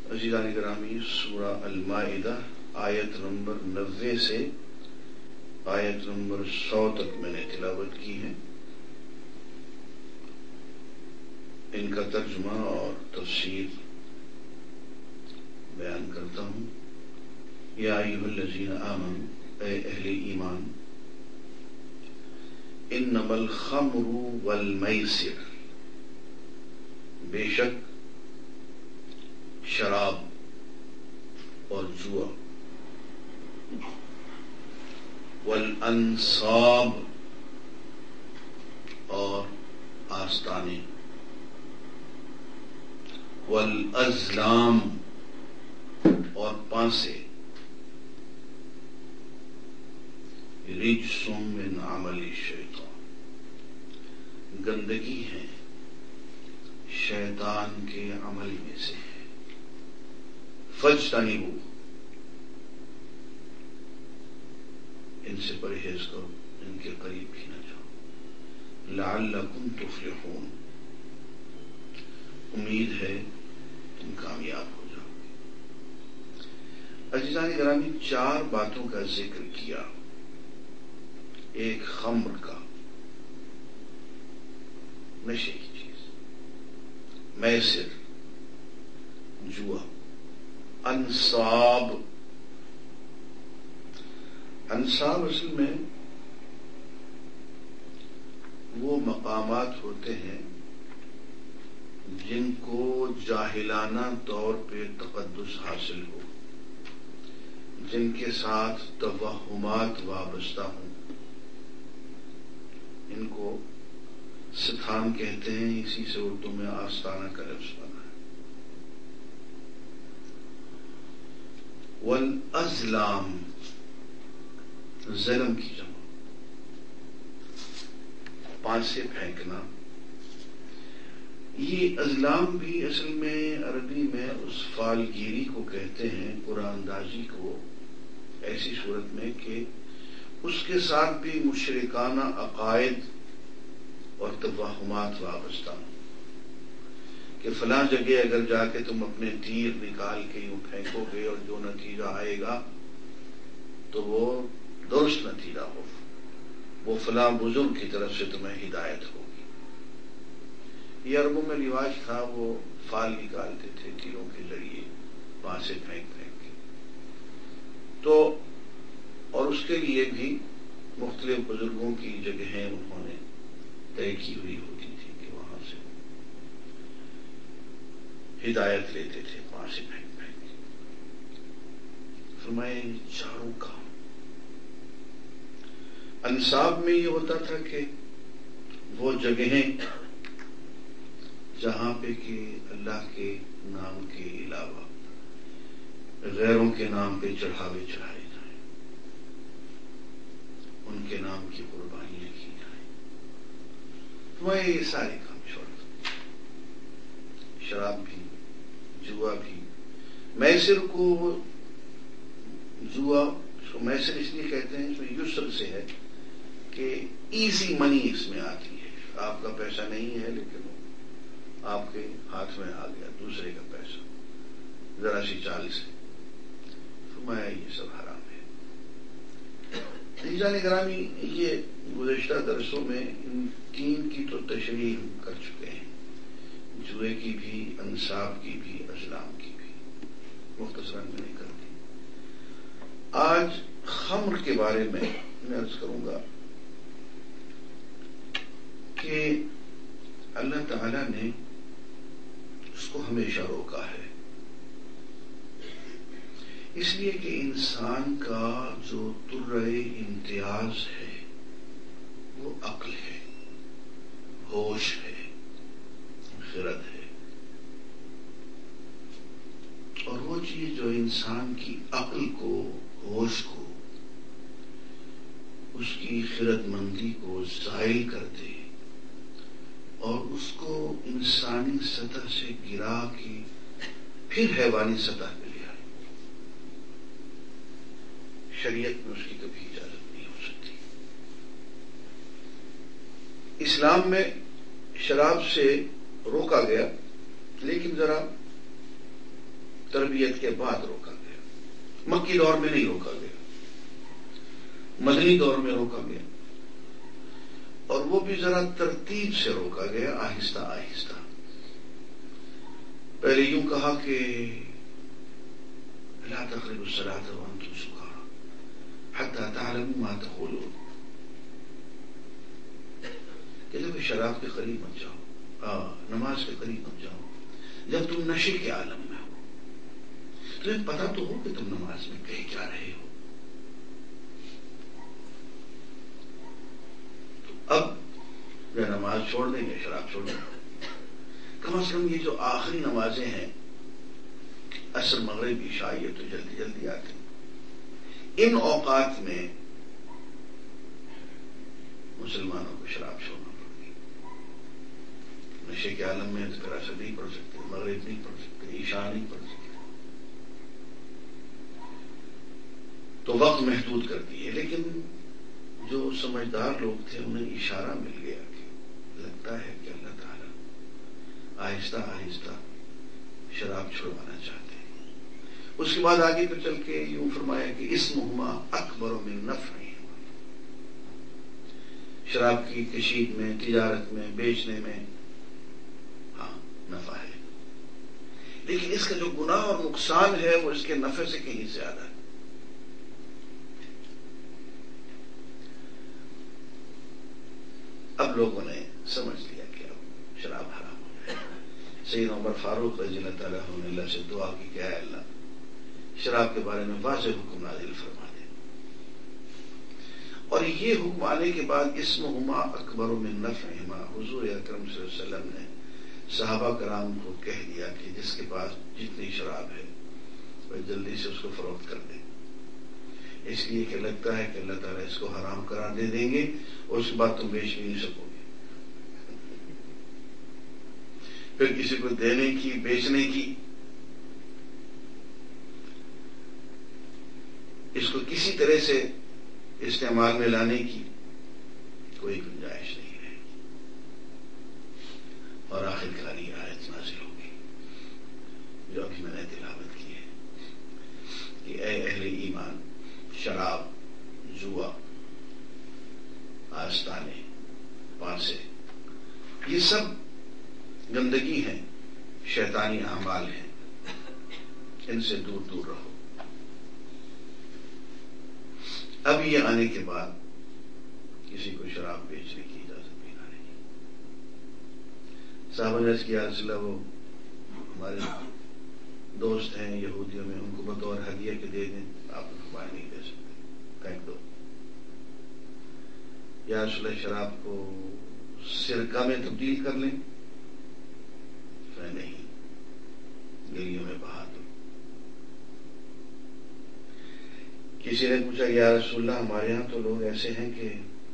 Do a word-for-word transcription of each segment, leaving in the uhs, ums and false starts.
عزیزان گرامی، سورہ المائدہ آیت نمبر نوے سے آیت نمبر سو تک میں نے تلاوت کی ہے. ان کا ترجمہ اور تفسیر بیان کرتا ہوں. یا ایھا الذین آمنوا، اے اہل ایمان، انما الخمر والمیسر، بے شک شراب اور جوا، والانصاب اور آستانے، والازلام اور پانسے، رجس من عمل الشیطان، گندگی ہے شیطان کے عمل میں سے ہے. فاجتنبوہ، ان سے پرہیز کرو، ان کے قریب بھی نہ جاؤ. لعلکم تفلحون، امید ہے تم کامیاب ہو جاؤ گے. عزیزان گرامی، چار باتوں کا ذکر کیا. ایک خمر کا، نشے کی چیز، میسر جوا، انصاب. انصاب اصل میں وہ مقامات ہوتے ہیں جن کو جاہلانہ طور پہ تقدس حاصل ہو، جن کے ساتھ توہمات وابستہ ہوں. ان کو ستھان کہتے ہیں، اسی سے اردو میں آستانہ کا لفظ بنا ہے. والازلام، ظلم کی جمع، پانسے پھینکنا. یہ ازلام بھی اصل میں عربی میں اس فالگیری کو کہتے ہیں، قرآن اندازی کو، ایسی صورت میں کہ اس کے ساتھ بھی مشرکانہ عقائد اور توہمات وابستہ ہوں، کہ فلاں جگہ اگر جا کے تم اپنے تیر نکال کے یوں پھینکو گے اور جو نتیجہ آئے گا تو وہ درست نتیجہ ہو، وہ فلاں بزرگ کی طرف سے تمہیں ہدایت ہوگی. یہ عربوں میں رواج تھا، وہ فال نکالتے تھے تیروں کے ذریعے پانسے پھینک پھینک کے. تو اور اس کے لیے بھی مختلف بزرگوں کی جگہیں انہوں نے طے کی ہوئی ہوتی تھی کہ وہاں سے ہدایت لیتے تھے پانسے پھینک پھینک کے. فرمائے چاروں کا. انصاب میں یہ ہوتا تھا کہ وہ جگہیں جہاں پہ کہ اللہ کے نام کے علاوہ غیروں کے نام پہ چڑھاوے چڑھائے جائیں، ان کے نام کی قربانیاں کی جائیں. وہ یہ سارے کام چھوڑ دو. شراب بھی، جوا بھی. میسر کو جوا میسر اس لیے کہتے ہیں، اس میں یسر سے ہے کہ ایزی منی اس میں آتی ہے. آپ کا پیسہ نہیں ہے لیکن آپ کے ہاتھ میں آ گیا دوسرے کا پیسہ، ذرا سی چال سے. فرمایا یہ سب حرام ہے. عزیزان گرامی، یہ گزشتہ درسوں میں ان تین کی تو تشریح کر چکے ہیں، جوئے کی بھی، انصاب کی بھی، ازلام کی بھی، مختصراً میں نے کر دی. آج خمر کے بارے میں میں عرض کروں گا کہ اللہ تعالی نے اس کو ہمیشہ روکا ہے، اس لیے کہ انسان کا جو ترہ امتیاز ہے وہ عقل ہے، ہوش ہے، خرد ہے. اور وہ چیز جو انسان کی عقل کو، ہوش کو، اس کی خرد مندی کو زائل کر دے اور اس کو انسانی سطح سے گرا کے پھر حیوانی سطح پہ لے آئے، شریعت میں اس کی کبھی اجازت نہیں ہو سکتی. اسلام میں شراب سے روکا گیا، لیکن ذرا ترغیب تربیت کے بعد روکا گیا. مکی دور میں نہیں روکا گیا, مدنی دور میں روکا گیا, اور وہ بھی ذرا ترتیب سے روکا گیا, آہستہ آہستہ. پہلے یوں کہا کہ لا تقربوا الصلاة وانتم سکارى حتى تعلموا ما تقولون, کہ جب شراب کے قریب مت جاؤ, نماز کے قریب مت جاؤ جب تم نشے کے عالم میں ہو. تمہیں پتا تو ہو کہ تم نماز میں کہہ کیا رہے ہو. تو اب جو نماز چھوڑ دیں گے, شراب چھوڑ دیں گے, کم از کم یہ جو آخری نمازیں ہیں عصر مغرب عشاء, یہ تو جلدی جلدی آتے ہیں. ان اوقات میں مسلمانوں کو شراب چھوڑنا پڑ گئی. نشے کے عالم میں تو پھر عصر نہیں پڑھ سکتے, مغرب نہیں پڑھ سکتے, عشاء نہیں پڑھ سکتے, تو وقت محدود کر دیے. لیکن جو سمجھدار لوگ تھے انہیں اشارہ مل گیا کہ لگتا ہے کہ اللہ تعالیٰ آہستہ آہستہ شراب چھڑوانا چاہتے ہیں. اس کے بعد آگے پہ چل کے یوں فرمایا کہ اسمہما اکبر من نفعہما, شراب کی کشید میں, تجارت میں, بیچنے میں ہاں نفع ہے, لیکن اس کا جو گناہ اور نقصان ہے وہ اس کے نفع سے کہیں زیادہ ہے. اب لوگوں نے سمجھ لیا کہ اب شراب حرام ہو گیا. سیدنا عمر فاروق رضی اللہ تعالیٰ عنہ نے اللہ سے دعا کی کہ اے اللہ شراب کے بارے میں واضح حکم نازل فرما دے. اور یہ حکم آنے کے بعد اسمہما اکبر من نفعہما, حضور اکرم صلی اللہ علیہ وسلم نے صحابہ کرام کو کہہ دیا کہ جس کے پاس جتنی شراب ہے وہ جلدی سے اس کو فروخت کر دے, اس لیے کہ لگتا ہے کہ اللہ تعالیٰ اس کو حرام قرار دے دیں گے اور اس کے بعد تم بیچ بھی نہیں سکو گے. پھر کسی کو دینے کی, بیچنے کی, اس کو کسی طرح سے استعمال میں لانے کی کوئی گنجائش نہیں رہے گی. اور آخر کار یہ آیت نازل ہوگی جو ابھی میں نے تلاوت کی ہے کہ اے اہل ایمان, شراب, جوا, آستانے, پانسے, یہ سب گندگی ہیں, شیطانی اعمال ہیں, ان سے دور دور رہو. اب یہ آنے کے بعد کسی کو شراب بیچنے کی اجازت بھی نہ رہی. صاحب نے عرض کیا رسول اللہ وہ ہمارے دوست ہیں یہودیوں میں, ان کو بطور ہدیہ کے دے دیں, آپ ان کو باہر نہیں دے سکتے, پھینک دو. یا رسول اللہ شراب کو سرکہ میں تبدیل کر لیں, نہیں, گلیوں میں بہا دو. کسی نے پوچھا یا رسول اللہ ہمارے ہاں تو لوگ ایسے ہیں کہ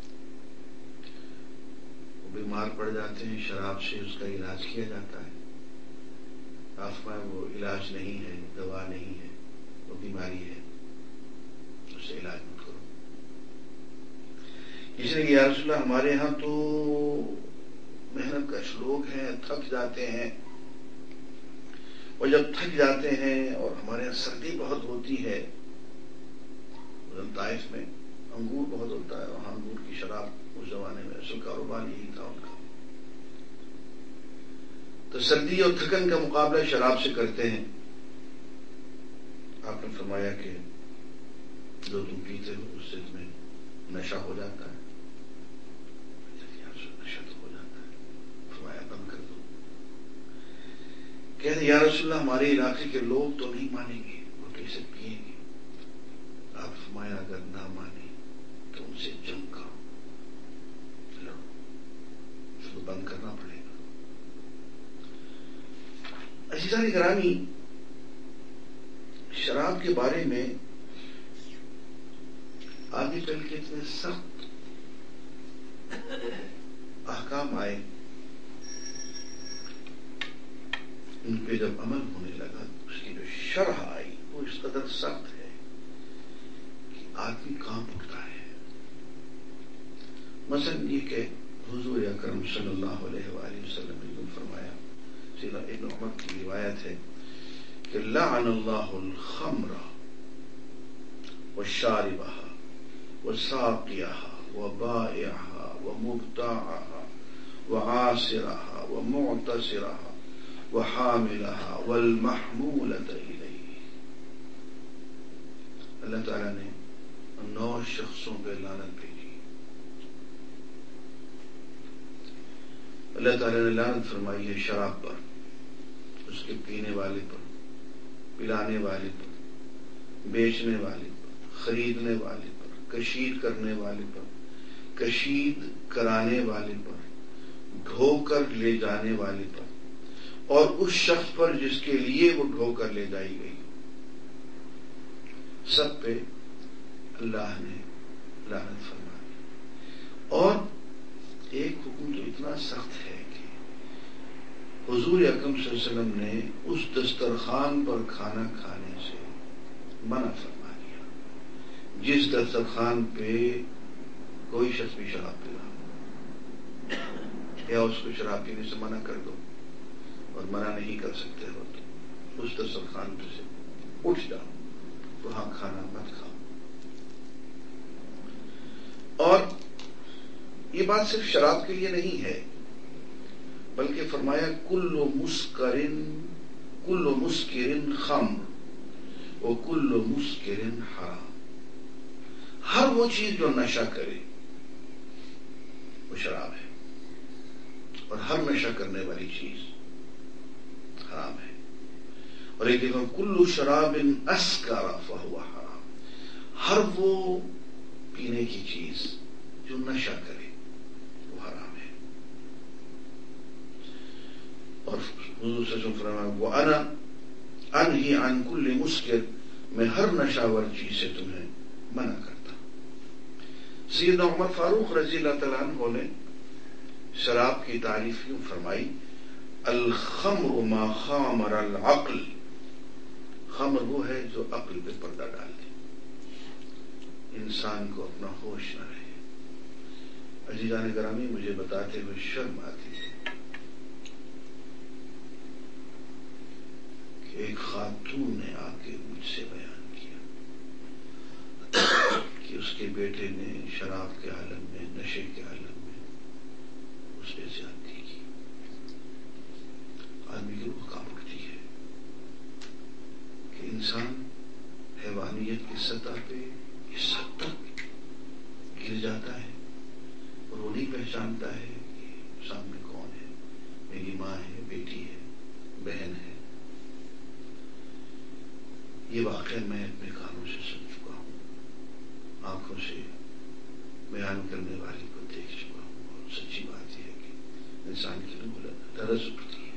وہ بیمار پڑ جاتے ہیں, شراب سے اس کا علاج کیا جاتا ہے. آپ میں وہ علاج نہیں ہے, دوا نہیں ہے, وہ بیماری ہے, اس سے علاج مت کرو. کسی نے یا رسول اللہ ہمارے ہاں تو محنت کش لوگ ہیں, تھک جاتے ہیں, اور جب تھک جاتے ہیں اور ہمارے یہاں سردی بہت ہوتی ہے, طائف میں انگور بہت ہوتا ہے, وہاں انگور کی شراب اس زمانے میں اصل کاروبار یہی تھا ان کا, تو سردی اور تھکن کا مقابلہ شراب سے کرتے ہیں. آپ نے فرمایا کہ جو تم پیتے ہو اس سے تمہیں نشہ ہو جاتا ہے. نشہ تو ہو جاتا ہے, فرمایا بند کر دو. کہتے یا رسول اللہ ہمارے علاقے کے لوگ تو نہیں مانیں گے, وہ کیسے پیئیں گے. آپ فرمایا اگر نہ مانے تو ان سے جنگ کرو, لڑو, اس کو بند کرنا پڑے گا. عزیزان گرامی, شراب کے بارے میں آگے چل کے اتنے سخت احکام آئے, ان پہ جب عمل ہونے لگا اس کی جو شرح آئی وہ اس قدر سخت ہے کہ آدمی کانپ اٹھتا ہے. مثلا یہ کہ حضور اکرم صلی اللہ علیہ وآلہ وسلم نے فرمایا, سیدنا ابن عمر کی روایت ہے کہ لعن اللہ الخمر والشاربها وساقيها وبائعها ومبتاعها وعاصرها ومعتصرها وحاملها والمحمولة إليه. اللہ تعالیٰ نے نو شخصوں پہ لعنت بھیجی. اللہ تعالیٰ نے لعنت فرمائی ہے شراب پر، اس کے پینے والے پر، پلانے والے پر، بیچنے والے پر، خریدنے والے پر، کشید کرنے والے پر، کشید کرانے والے پر، ڈھو کر لے جانے والے پر، اور اس شخص پر جس کے لیے وہ ڈھو کر لے جائی گئی. سب پہ اللہ نے لعنت فرمائی. اور ایک حکم تو اتنا سخت ہے کہ حضور اکرم صلی اللہ علیہ وسلم نے اس دسترخوان پر کھانا کھانے سے منع فرما دیا جس دسترخوان پہ کوئی شخص بھی شراب پی رہا، یا اس کو شراب پینے سے منع کر دو اور منع نہیں کر سکتے ہو تو اس دسترخوان پہ سے اٹھ جاؤ، وہاں کھانا مت کھاؤ. اور یہ بات صرف شراب کے لیے نہیں ہے، بلکہ فرمایا کل مسکرن کل مسکرن خمر وکل مسکرن حرام. ہر وہ چیز جو نشہ کرے وہ شراب ہے، اور ہر نشہ کرنے والی چیز حرام ہے. اور ایک دیکھو کل شراب اسکر فہو حرام. ہر وہ پینے کی چیز جو نشہ کرے وہ حرام ہے. اور حضور صلی اللہ علیہ وسلم فرمایا وَأَنَا أَنْهِي عَنْ كُلِّ مُسْكِرٍ، میں ہر نشاور چیز سے تمہیں منع کرتا. سیدنا عمر فاروق رضی اللہ تعالیٰ عنہ نے شراب کی تعریف یوں فرمائی الخمر ما خامر العقل. خمر وہ ہے جو عقل پہ پردہ ڈال دے، انسان کو اپنا ہوش نہ رہے. عزیزان گرامی، مجھے بتاتے ہوئے شرم آتی ہے کہ ایک خاتون نے آ کے مجھ سے بیان کیا کہ اس کے بیٹے نے شراب کے عالم میں، نشے کے عالم میں اس پہ زیادتی کی. آدمی کی روح کانپ اٹھتی ہے کہ انسان حیوانیت کی سطح پہ اس حد تک گر جاتا ہے اور وہ نہیں پہچانتا ہے کہ سامنے کون ہے، میری ماں ہے، بیٹی ہے، بہن ہے. یہ واقعہ میں اپنے کانوں سے سن چکا ہوں، آنکھوں سے بیان کرنے والی کو دیکھ چکا ہوں. اور سچی بات یہ ہے کہ انسان کی روح لرز اٹھتی ہے.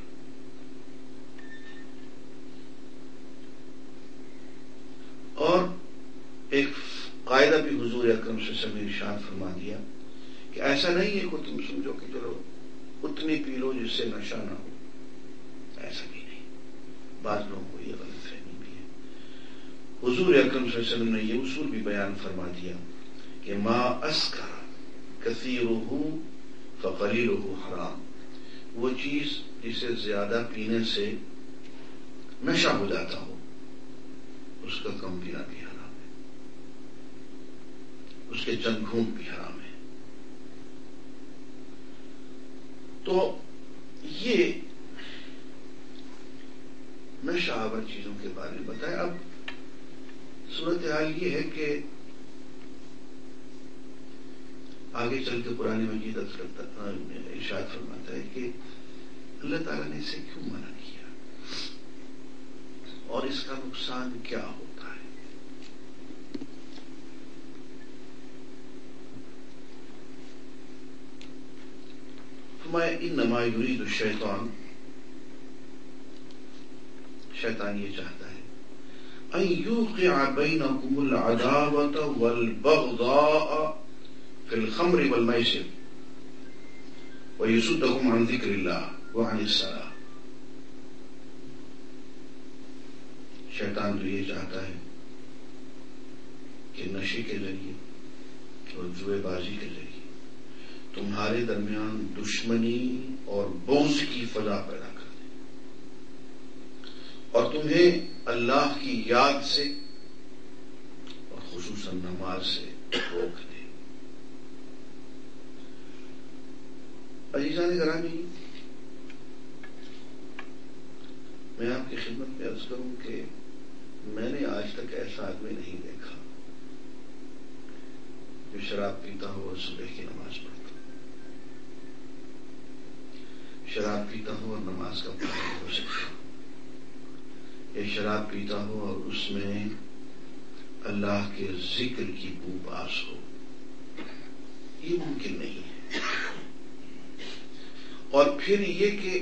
اور ایک قاعدہ بھی حضور اکرم صلی اللہ علیہ وسلم نے ارشاد فرما دیا کہ ایسا نہیں ہے کہ تم سمجھو کہ چلو اتنی پی لو جس سے نشہ نہ ہو. ایسا بھی نہیں. بعض لوگوں کو یہ غلط فہمی بھی ہے. حضور اکرم صلی اللہ علیہ وسلم نے یہ اصول بھی بیان فرما دیا کہ ما اسکر کثیرہ فقلیلہ حرام. وہ چیز جسے زیادہ پینے سے نشہ ہو جاتا ہو اس کا کم پینا بھی حرام ہے، اس کے چند گھونٹ بھی حرام ہے. تو یہ نشہ آور چیزوں کے بارے میں بتایا. اب صورتحال یہ ہے کہ آگے چل کے قرآن مجید ارشاد فرماتا ہے کہ اللہ تعالیٰ نے اسے کیوں منع کیا اور اس کا نقصان کیا ہوتا ہے. فرمایا انما یرید الشیطان، شیطان یہ چاہتا ہے ان یوقع بینکم العداوۃ والبغضاء فی الخمر والمیسر ویصدکم عن ذکر اللہ وعن الصلاۃ. شیطان تو یہ چاہتا ہے کہ نشے کے ذریعے اور جوئے بازی کے ذریعے تمہارے درمیان دشمنی اور بغض کی فضا پیدا کر دے اور تمہیں اللہ کی یاد سے اور خصوصاً نماز سے روک دے۔ عزیزان گرامی، میں آپ کی خدمت میں عرض کروں کہ میں نے آج تک ایسا آدمی نہیں دیکھا جو شراب پیتا ہو اور صبح کی نماز پڑھتا ہو، شراب پیتا ہو اور نماز کا پابند ہو سکتا ہو، یا شراب پیتا ہو اور اس میں اللہ کے ذکر کی بو باس ہو۔ یہ ممکن نہیں ہے۔ اور پھر یہ کہ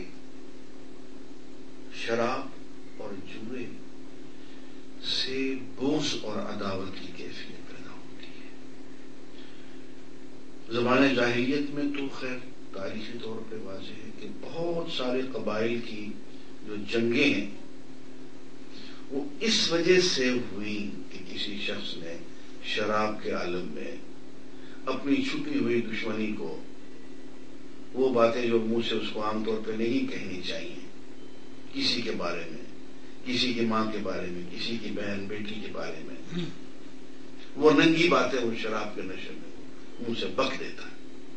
شراب اور جوئے سے بغض اور عداوت کی کیفیت پیدا ہوتی ہے۔ زمانہ جاہلیت میں تو خیر تاریخی طور پہ واضح ہے کہ بہت سارے قبائل کی جو جنگیں ہیں وہ اس وجہ سے ہوئی کہ کسی شخص نے شراب کے عالم میں اپنی چھپی ہوئی دشمنی کو، وہ باتیں جو منہ سے اس کو عام طور پہ نہیں کہنی چاہیے، کسی کے بارے میں، کسی کی ماں کے بارے میں، کسی کی بہن بیٹی کے بارے میں، وہ ننگی باتیں وہ شراب کے نشے میں منہ سے بک دیتا ہے۔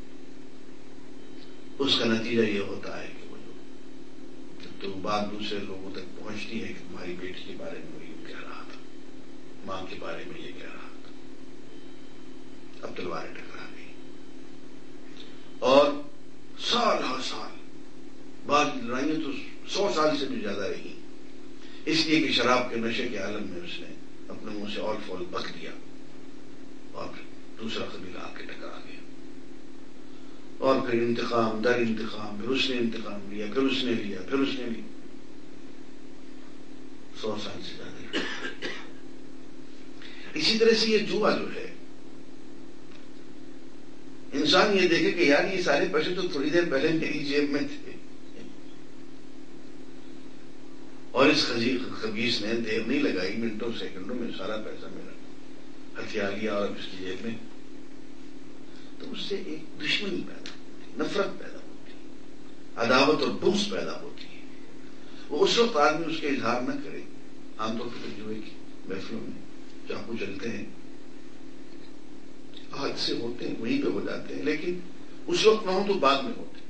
اس کا نتیجہ یہ ہوتا ہے کہ وہ جو تو بات دوسرے لوگوں تک پہنچتی ہے کہ تمہاری بیٹی کے بارے میں وہ یہ کہہ رہا تھا، ماں کے بارے میں یہ کہہ رہا تھا۔ اب تلواریں ٹکرا گئی اور سال ہر سال بعض لڑائیاں تو سو سال سے بھی زیادہ رہی، اس لیے کہ شراب کے نشے کے عالم میں اس نے اپنے منہ سے اول فول بک دیا اور پھر دوسرا قبیلہ آ کے ٹکرا گیا، اور پھر انتقام در انتقام، پھر اس نے انتقام لیا، پھر اس نے لیا، پھر اس نے لیا، سو سال سے زیادہ۔ اسی طرح سے یہ جوا جو ہے، انسان یہ دیکھے کہ یار یہ سارے پیسے تو تھوڑی دیر پہلے میری جیب میں تھے، اور اس خبیث نے دیر نہیں لگائی، منٹوں سیکنڈوں میں سارا پیسہ میرا ہتھیار لیا اور اس کی جیب میں، تو اس سے ایک دشمنی پیدا ہوتی، نفرت پیدا ہوتی، عداوت اور بغض پیدا ہوتی ہے۔ وہ اس وقت آدمی اس کے اظہار نہ کرے، عام طور پر جوئے کی محفلوں میں چاقو چلتے ہیں، حادثے ہوتے ہیں، وہیں پہ ہو جاتے ہیں، لیکن اس وقت نہ ہو تو بعد میں ہوتے ہیں۔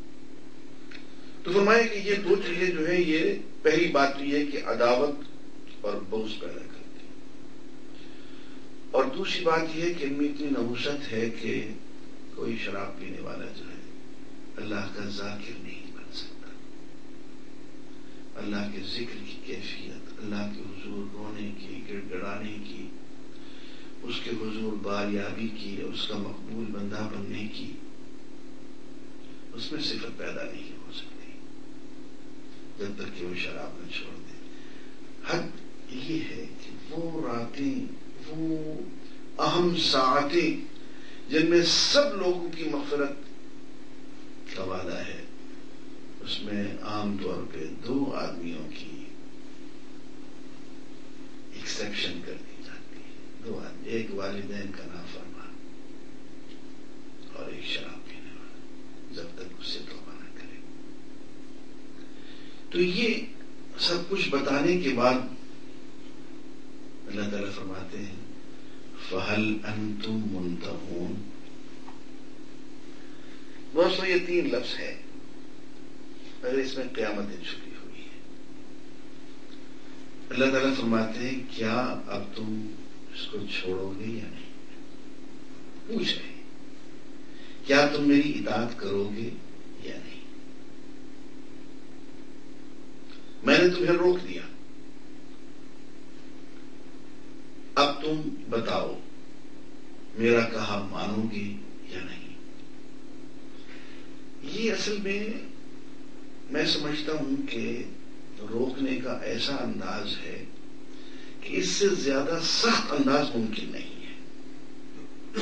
تو فرمایا کہ یہ دو چیزیں جو ہیں، یہ پہلی بات تو یہ کہ عداوت اور بغض پیدا کرتی ہے، اور دوسری بات یہ کہ ان میں اتنی نحوست ہے کہ کوئی شراب پینے والا جو ہے اللہ کا ذاکر نہیں بن سکتا۔ اللہ کے ذکر کی کیفیت، اللہ کے حضور رونے کی، گڑ گڑانے کی، اس کے حضور باریابی کی، اس کا مقبول بندہ بننے کی، اس میں صفت پیدا نہیں ہو سکتی جب تک کہ وہ شراب نہ چھوڑ دے۔ حد یہ ہے کہ وہ راتیں، وہ اہم ساعتیں جن میں سب لوگوں کی مغفرت کا وعدہ ہے، اس میں عام طور پہ دو آدمیوں کی ایکسیپشن کر دی جاتی ہے، دو آدمی، ایک والدین کا نافرمان اور ایک شراب پینے والا، جب تک اس سے توبہ نہ کرے۔ تو یہ سب کچھ بتانے کے بعد اللہ تعالیٰ فرماتے ہیں فَهَلْ أَنْتُمْ مُنْتَهُونَ۔ بہت سو یہ تین لفظ ہے، اگر اس میں قیامتیں چھپی ہوئی ہے۔ اللہ تعالیٰ فرماتے ہیں کیا اب تم اس کو چھوڑو گے یا نہیں؟ پوچھ رہے ہیں کیا تم میری اطاعت کرو گے یا نہیں؟ میں نے تمہیں روک دیا، اب تم بتاؤ میرا کہا مانو گے یا نہیں؟ یہ اصل میں میں سمجھتا ہوں کہ روکنے کا ایسا انداز ہے کہ اس سے زیادہ سخت انداز ممکن نہیں ہے۔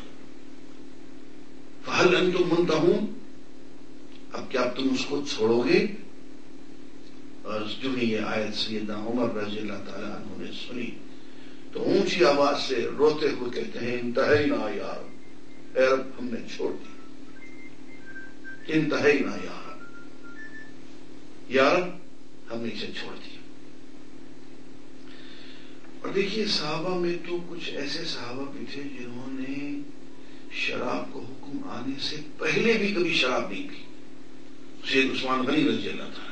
فَهَلْ أَنْتُمْ مُنْتَهُونَ، اب کیا تم اس کو چھوڑو گے؟ اور جو ہی یہ آیت سیدنا عمر رضی اللہ تعالیٰ عنہ نے سنی تو اونچی آواز سے روتے ہوئے کہتے ہیں انتہینا یا رب، اے رب ہم نے چھوڑ دی، انتہینا یا رب، یا رب ہم نے اسے چھوڑ دیا۔ دیکھیے صحابہ میں تو کچھ ایسے صحابہ بھی تھے جنہوں نے شراب کو حکم آنے سے پہلے بھی کبھی شراب نہیں پی. سید عثمان غنی رضی اللہ تعالیٰ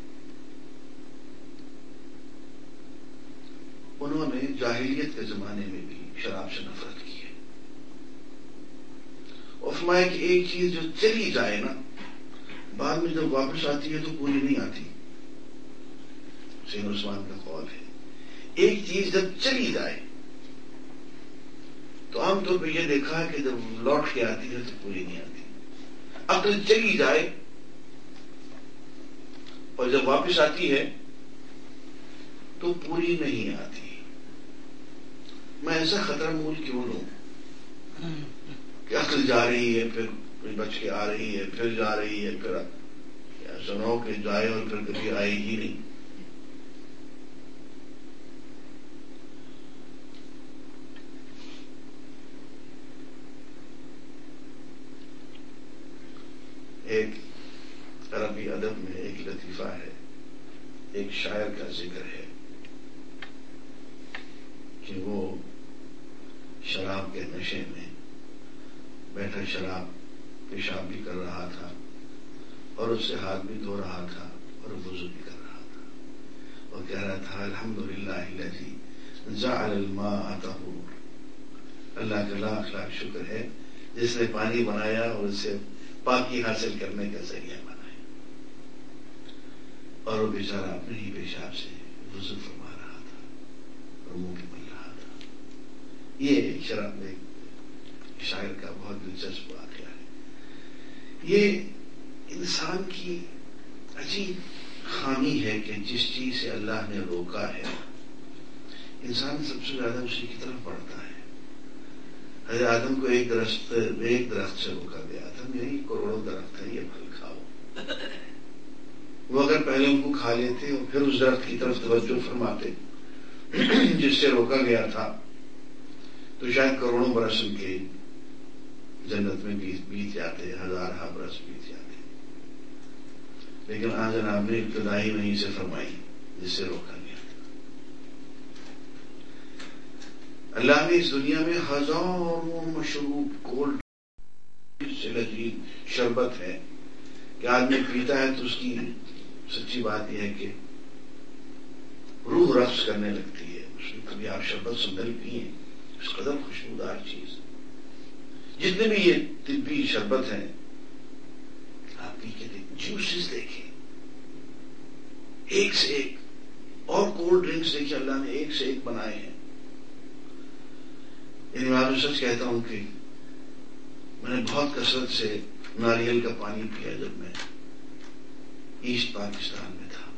انہوں نے جاہلیت کے زمانے میں بھی شراب سے نفرت کی ہے اور فرمایا کہ ایک چیز جو چلی جائے نا بعد میں جب واپس آتی ہے تو پوری نہیں آتی. سید عثمان کا قول ہے ایک چیز جب چلی جائے تو عام طور پہ یہ دیکھا ہے کہ جب لوٹ کے آتی ہے تو پوری نہیں آتی. عقل چلی جائے اور جب واپس آتی ہے تو پوری نہیں آتی. میں ایسا خطرہ مول کیوں لوں کہ عقل جا رہی ہے پھر بچ کے آ رہی ہے پھر جا رہی ہے پھر ایسا نہ ہو کہ جائے اور پھر کبھی آئے گی نہیں. ایک عربی ادب میں ایک لطیفہ ہے, ایک شاعر کا ذکر ہے کہ وہ شراب کے نشے میں بیٹھا شراب پیشاب بھی کر رہا تھا اور اس سے ہاتھ بھی دھو رہا تھا اور وضو بھی کر رہا تھا اور کہہ رہا تھا الحمدللہ الذی جعل الماء طہور. اللہ کا لاکھ لاکھ شکر ہے جس نے پانی بنایا اور اس سے پاکی حاصل کرنے کا ذریعہ بنایا. اور وہ بیچارہ اپنے ہی پیشاب سے وضو فرما رہا تھا اور منہ بھی بن رہا تھا. یہ شراب میں شاعر کا بہت دلچسپ واقعہ ہے. یہ انسان کی عجیب خامی ہے کہ جس چیز سے اللہ نے روکا ہے انسان سب سے زیادہ اسی کی طرف بڑھتا ہے. حضرت آدم کو ایک درخت ایک درخت سے روکا گیا تھا, یہی کروڑوں درخت ہے یہ پھل کھاؤ. وہ اگر پہلے ان کو کھا لیتے اور پھر اس درخت کی طرف توجہ فرماتے جس سے روکا گیا تھا تو شاید کروڑوں برس ان کے جنت میں بیت جاتے, ہزارہ برس بیت جاتے. لیکن آج جناب نے ابتدائی وہیں سے فرمائی جس سے روکا گیا. اللہ نے اس دنیا میں ہزاروں مشروب کولڈ سے لذیذ شربت ہے کہ آدمی پیتا ہے تو اس کی سچی بات یہ ہے کہ روح رقص کرنے لگتی ہے. اس میں کبھی آپ شربت سندل پیئیں, اس قدر خوشبودار چیز. جتنے بھی یہ طبی شربت ہیں آپ پی کے دیکھیں, جوسز دیکھیں ایک سے ایک, اور کولڈ ڈرنکس دیکھیں اللہ نے ایک سے ایک بنائے ہیں. یعنی میں آپ کو سچ کہتا ہوں کہ میں نے بہت کثرت سے ناریل کا پانی پیا جب میں ایسٹ پاکستان میں تھا.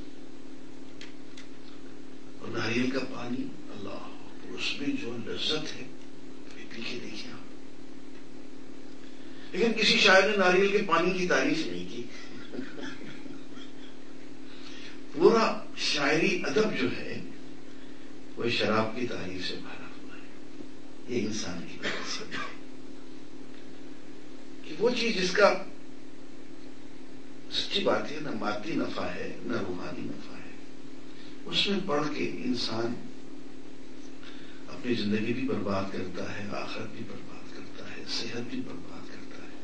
اور ناریل کا پانی اللہ, اس میں جو لذت ہے پی کے دیکھیں آپ. لیکن کسی شاعر نے ناریل کے پانی کی تعریف نہیں کی. پورا شاعری ادب جو ہے وہ شراب کی تعریف سے بھرا ہوا ہے. یہ انسان کی خاصیت ہے کہ وہ چیز جس کا سچی بات ہے نہ مادی نفع ہے نہ روحانی نفع ہے, اس میں پڑھ کے انسان اپنی زندگی بھی برباد کرتا ہے, آخرت بھی برباد کرتا ہے, صحت بھی برباد کرتا ہے.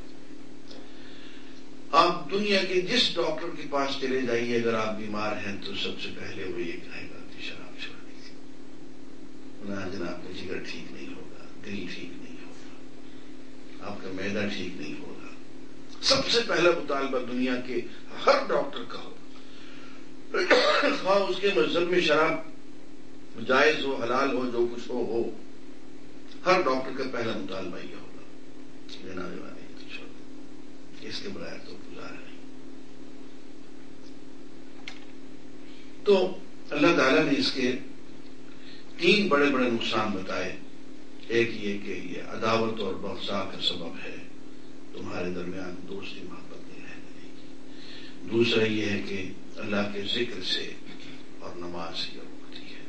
آپ دنیا کے جس ڈاکٹر کے پاس چلے جائیے, اگر آپ بیمار ہیں تو سب سے پہلے وہ یہ کہے گا کہ شراب چھوڑ دیجیے. جناب کا جگر ٹھیک نہیں ہوگا, دل ٹھیک نہیں ہوگا, آپ کا معدہ ٹھیک نہیں ہوگا. سب سے پہلا مطالبہ دنیا کے ہر ڈاکٹر کا ہوگا, خواہ اس کے مذہب میں شراب جائز ہو, حلال ہو, جو کچھ ہو ہو, ہر ڈاکٹر کا پہلا مطالبہ یہ ہوگا جناب والے اس کے بغیر تو گزارا نہیں. تو اللہ تعالیٰ نے اس کے تین بڑے بڑے نقصان بتائے. ایک یہ کہ یہ عداوت اور بغضاء کا سبب ہے, تمہارے درمیان دوستی محبت نہیں رہنے دے گی. دوسرا یہ ہے کہ اللہ کے ذکر سے اور نماز سے روکتی ہے.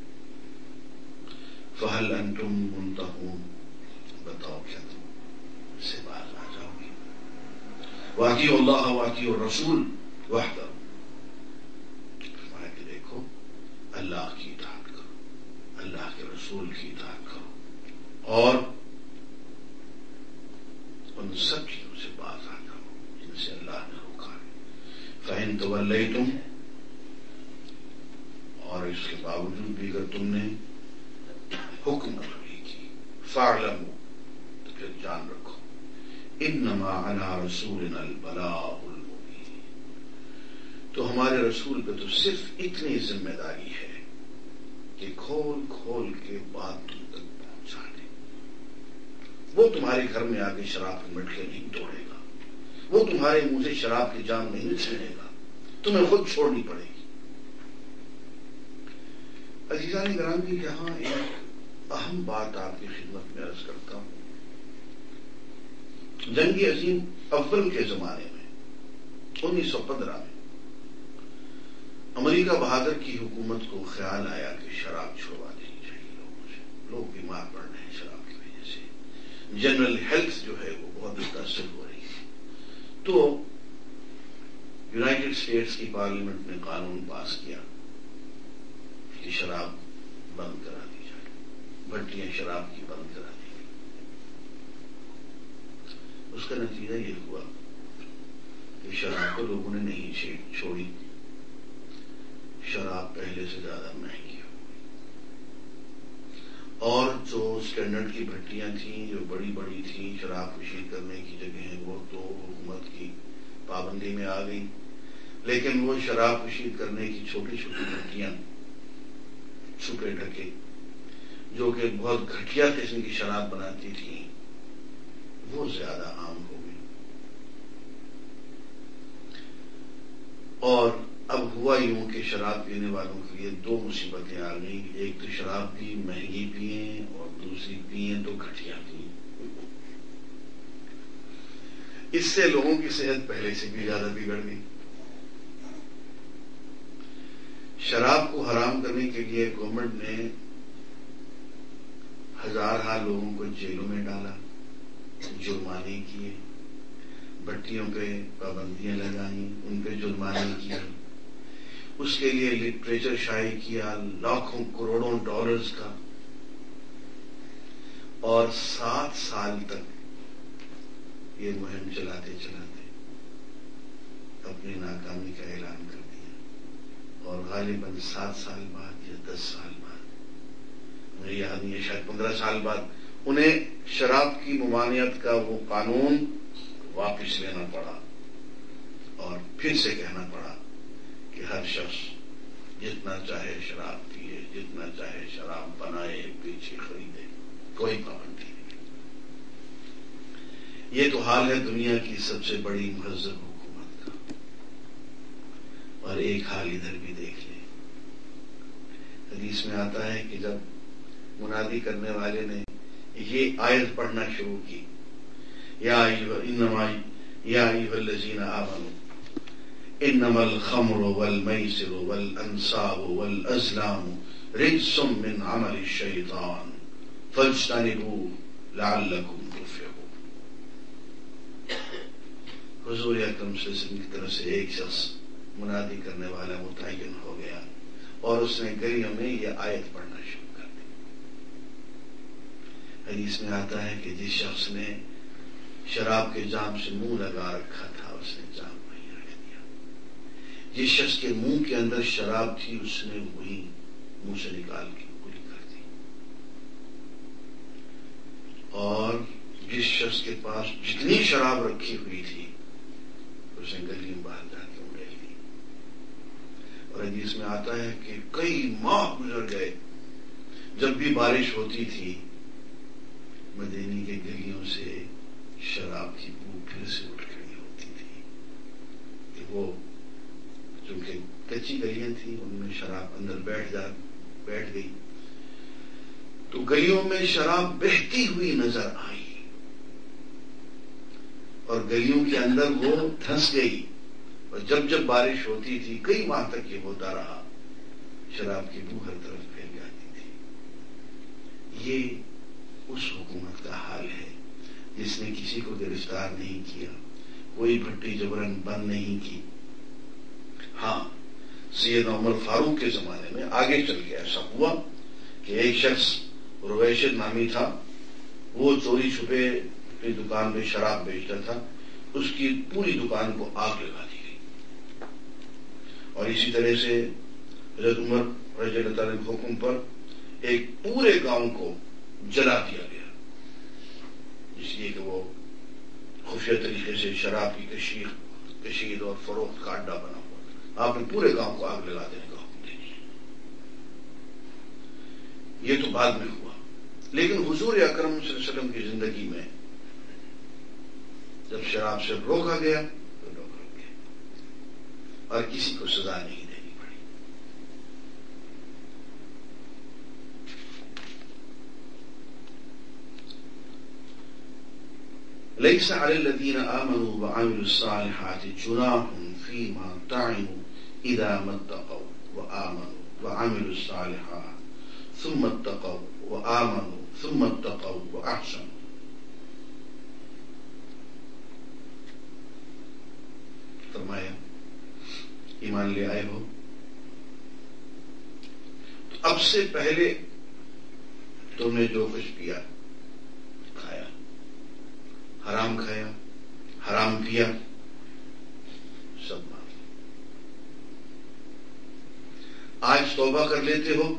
فَهَلْ أَنْتُمْ مُنْتَهُونَ, بتاؤ کیا تم سے باز آ جاؤ گے. وَأَطِيعُوا اللَّهَ وَأَطِيعُوا الرَّسُولَ وَاحْذَرُوا, فرمایا کہ دیکھو اللہ کی اطاعت کرو, اللہ کے رسول کی اطاعت کرو اور ان سب چیزوں سے باز آ جاؤ جن سے اللہ نے روکا ہے. فَإِن تَوَلَّيْتُمْ، اور اس کے باوجود بھی اگر تم نے حکم نہیں کی، فَاعْلَمُوا، تو پھر جان رکھو، إِنَّمَا عَلَىٰ رَسُولِنَا الْبَلَاغُ الْمُبِينُ، تو ہمارے رسول پہ تو صرف اتنی ذمہ داری ہے کہ کھول کھول کے بات تم تک پہنچا دے. وہ تمہارے گھر میں آ کے شراب کے مٹکے نہیں توڑے گا، وہ تمہارے منہ سے شراب کی جام نہیں چھینے گا، تمہیں خود چھوڑنی پڑے گی. عزیزان گرامی، یہاں ایک اہم بات آپ کی خدمت میں عرض کرتا ہوں. جنگ عظیم اول کے زمانے میں انیس سو پندرہ میں امریکہ بہادر کی حکومت کو خیال آیا کہ شراب چھوڑوا دینی چاہیے لوگوں سے. لوگ بیمار پڑ رہے ہیں شراب کی وجہ سے، جنرل ہیلتھ جو ہے وہ بہت متاثر ہو رہی ہے. تو یونائٹڈ اسٹیٹس کی پارلیمنٹ نے قانون پاس کیا کہ شراب بند کرا دی جائے، بھٹیاں شراب کی بند کرا دی گئی. اس کا نتیجہ یہ ہوا کہ شراب کو لوگوں نے نہیں چھوڑی، شراب پہلے سے زیادہ مہنگی ہو گئی، اور جو اسٹینڈرڈ کی بھٹیاں تھیں جو بڑی بڑی تھیں شراب کشید کرنے کی جگہیں، وہ تو حکومت کی پابندی میں آ گئی. لیکن وہ شراب کشید کرنے کی چھوٹی چھوٹی بھٹیاں چھپے ڈھکے جو کہ بہت گھٹیا قسم کی شراب بناتی تھیں، وہ زیادہ عام ہو گئی. اور اب ہوا یوں کہ شراب پینے والوں کے لیے دو مصیبتیں آ گئیں. ایک تو شراب بھی مہنگی پیئیں اور دوسری پیئیں تو گھٹیا پیئیں. اس سے لوگوں کی صحت پہلے سے بھی زیادہ بگڑ گئی. شراب کو حرام کرنے کے لیے گورنمنٹ نے ہزارہ لوگوں کو جیلوں میں ڈالا، جرمانے کیے، بھٹیوں پہ پابندیاں لگائیں، ان پہ جرمانے کیے. اس کے لیے لٹریچر شائع کیا لاکھوں کروڑوں ڈالرز کا، اور سات سال تک یہ مہم چلاتے چلاتے اپنی ناکامی کا اعلان کر دیا. اور غالباً سات سال بعد یا دس سال بعد، مجھے یاد نہیں ہے، شاید پندرہ سال بعد انہیں شراب کی ممانعت کا وہ قانون واپس لینا پڑا اور پھر سے کہنا پڑا کہ ہر شخص جتنا چاہے شراب پیے، جتنا چاہے شراب بنائے، بیچے، خریدے، کوئی پابندی نہیں. یہ تو حال ہے دنیا کی سب سے بڑی مہذب حکومت کا. اور ایک حال ادھر بھی دیکھ لیں. حدیث میں آتا ہے کہ جب منادی کرنے والے نے یہ آیت پڑھنا شروع کی، یا انما یا ایھا الذین آمنوا انما الخمر والمیسر والانصاب والازلام رجس من عمل الشیطان فاجتنبوه لعلکم تفلحون. حضور اکرم صلی اللہ علیہ وسلم کی طرف سے ایک شخص منادی کرنے والا متعین ہو گیا اور اس نے گلیوں میں یہ آیت پڑھنا شروع کر دی. حدیث میں آتا ہے کہ جس شخص نے شراب کے جام سے منہ لگا رکھا تھا اس نے جام وہیں رکھ دیا. جس شخص کے منہ کے اندر شراب تھی اس نے وہی منہ سے نکال کے پوری کر دی. اور جس شخص کے پاس جتنی شراب رکھی ہوئی تھی اس نے گلی میں باہر جا کے اڑیل دی. اور حدیث میں آتا ہے کہ کئی ماہ گزر گئے، جب بھی بارش ہوتی تھی مدینے کے گلیوں سے شراب کی بو پھر سے اٹھ کھڑی ہوتی تھی. کہ وہ چونکہ کچی گلیاں تھیں ان میں شراب اندر بیٹھ جا بیٹھ گئی تو گلیوں میں شراب بہتی ہوئی نظر آئی اور گلیوں کے اندر وہ دھنس گئی. اور جب جب بارش ہوتی تھی کئی ماہ تک یہ ہوتا رہا، شراب کی بو ہر طرف پھیل جاتی تھی. یہ اس حکومت کا حال ہے جس نے کسی کو گرفتار نہیں کیا، کوئی بھٹی جبرن بند نہیں کی. ہاں، سیدنا عمر فاروق کے زمانے میں آگے چل کے ایسا ہوا کہ ایک شخص رویشد نامی تھا، وہ چوری چھپے اپنی دکان پہ شراب بیچتا تھا، اس کی پوری دکان کو آگ لگا دی گئی، اور اسی طرح سے حضرت عمر رضی اللہ تعالیٰ کے حکم پر ایک پورے گاؤں کو جلا دیا گیا، اس لیے کہ وہ خفیہ طریقے سے شراب کی کشیر کشید اور فروخت کا اڈا بنا ہوا تھا۔ آپ نے پورے گاؤں کو آگ لگا دینے کا حکم دے دیا۔ یہ تو بعد میں ہوا، لیکن حضور اکرم صلی اللہ علیہ وسلم کی زندگی میں جب شراب سے روکا گیا تو لوگ روک گئے اور کسی کو سزا نہیں دینی پڑی۔ ليس على الذين آمنوا وعملوا الصالحات جناح فيما طعموا إذا ما اتقوا وآمنوا وعملوا الصالحات ثم اتقوا وآمنوا ثم اتقوا وأحسنوا۔ فرمایا ایمان لے آئے ہو تو اب سے پہلے تم نے جو کچھ پیا کھایا، حرام کھایا حرام پیا، سب معاف۔ آج توبہ کر لیتے ہو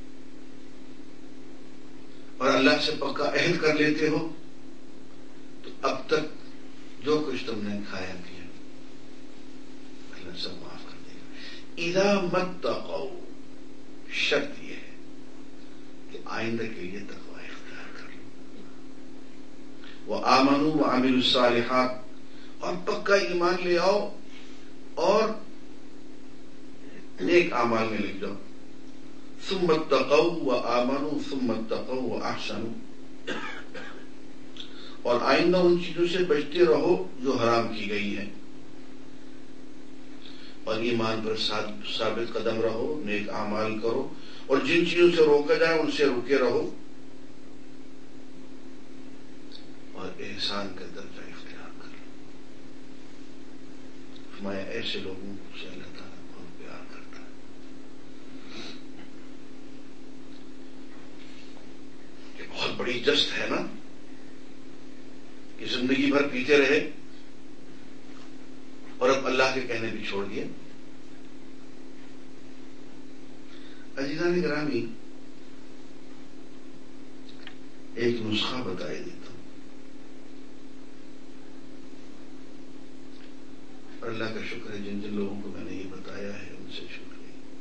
اور اللہ سے پکا عہد کر لیتے ہو تو اب تک جو کچھ تم نے کھایا پیا اللہ سب معاف کر دے گا۔ اذا متقوا، شرط یہ ہے کہ آئندہ کے لیے تقوی اختیار کر لو، وآمنوا وعملوا الصالحات، اور پکا ایمان لے آؤ اور نیک اعمال میں لگ جاؤ، ثم اتقوا وآمنوا ثم اتقوا واحسنوا، اور آئندہ ان چیزوں سے بچتے رہو جو حرام کی گئی ہیں، اور ایمان پر ثابت قدم رہو، نیک اعمال کرو، اور جن چیزوں سے روکا جائے ان سے رکے رہو، اور احسان کا درجہ اختیار کرو۔ فرمایا ایسے لوگوں سے اللہ تعالیٰ بہت پیار کرتا ہے۔ یہ بہت بڑی جست ہے نا کہ زندگی بھر پیتے رہے اور اب اللہ کے کہنے بھی چھوڑ دیے۔ عزیزان گرامی، ایک نسخہ بتائی دیتا ہوں، اور اللہ کا شکر ہے جن جن لوگوں کو میں نے یہ بتایا ہے ان سے شکریہ۔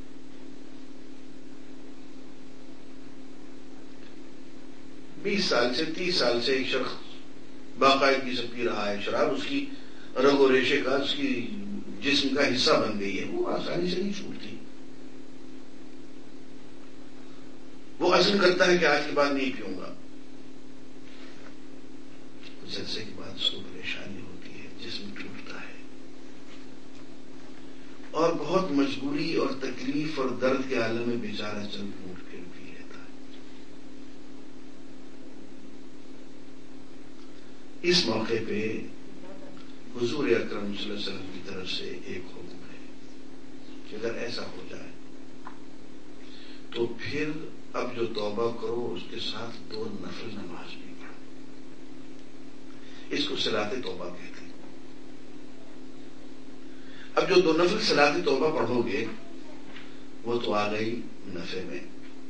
بیس سال سے تیس سال سے ایک شخص باقاعدگی سے پی رہا ہے شراب، اس کی رگ و ریشے کا، اس کی جسم کا حصہ بن گئی ہے، وہ آسانی سے نہیں چھوٹتی۔ وہ عزم کرتا ہے کہ آج کے بعد نہیں پیوں گا، کچھ عرصے کے بعد اس کو پریشانی ہوتی ہے، جسم ٹوٹتا ہے، اور بہت مجبوری اور تکلیف اور درد کے عالم میں بیچارہ چل پھوٹ کے پی لیتا ہے۔ اس موقع پہ حضور اکرم صلی اللہ علیہ وسلم کی طرف سے ایک حکم ہے کہ اگر ایسا ہو جائے تو پھر اب جو توبہ کرو اس کے ساتھ دو نفل نماز بھی پڑھو۔ اس کو صلاۃ توبہ کہتے ہیں۔ اب جو دو نفل صلاۃ توبہ پڑھو گے وہ تو آ گئی نفع میں،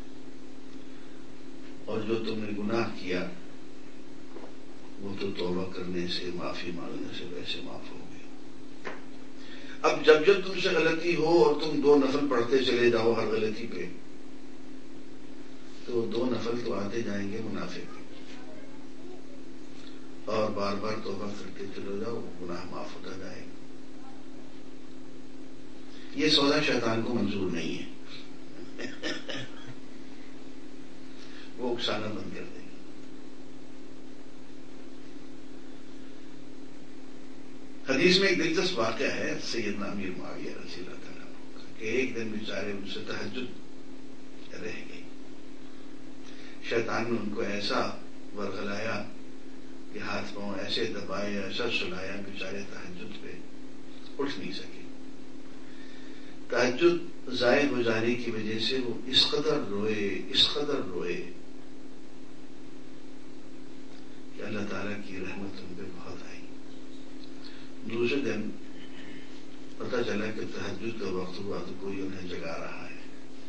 اور جو تم نے گناہ کیا وہ تو توبہ کرنے سے، معافی مانگنے سے ویسے معاف ہو گئے۔ اب جب جب تم سے غلطی ہو اور تم دو نفل پڑھتے چلے جاؤ ہر غلطی پہ، تو دو نفل تو آتے جائیں گے منافع پہ، اور بار بار توبہ کرتے چلو جاؤ، گناہ معاف ہوتا جائے گا۔ یہ سودا شیطان کو منظور نہیں ہے، وہ اکسانا بند کر دیں گے۔ حدیث میں ایک دلچسپ واقعہ ہے سیدنا امیر معاویہ رضی اللہ تعالیٰ عنہ کا، کہ ایک دن بیچارے ان سے تہجد رہ گئی، شیطان نے ان کو ایسا ورغلایا کہ ہاتھ پاؤں ایسے دبائے، ایسا سلایا، بیچارے تہجد پہ اٹھ نہیں سکے۔ تہجد ضائع ہو جانے کی وجہ سے وہ اس قدر روئے اس قدر روئے کہ اللہ تعالیٰ کی رحمت ان پہ بہت آئی. دوسرے دن پتہ چلا کہ تہجد کا وقت ہوا تو کوئی انہیں جگا رہا ہے.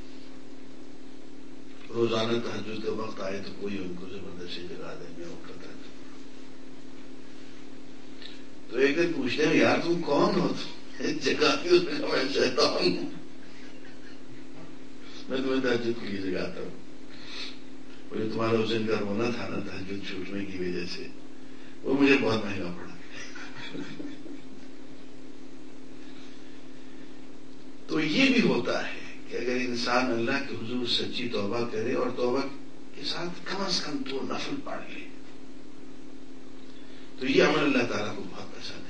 روزانہ تہجد کا وقت آئے تو کوئی ان کو زبردستی جگا دے میں اٹھ رہا. تو ایک دن پوچھتے ہیں یار تم کون ہو؟ جگہ میں شیطان ہوں، میں تمہیں تہجد کے لیے جگاتا ہوں. وہ جو تمہارا اس دن کا رونا تھا نا تہجد چھوٹنے کی وجہ سے، وہ مجھے بہت مہنگا پڑا. تو یہ بھی ہوتا ہے کہ اگر انسان اللہ کے حضور سچی توبہ کرے اور توبہ کے ساتھ کم از کم دو نفل پڑھ لے تو یہ عمل اللہ تعالیٰ کو بہت پسند ہے.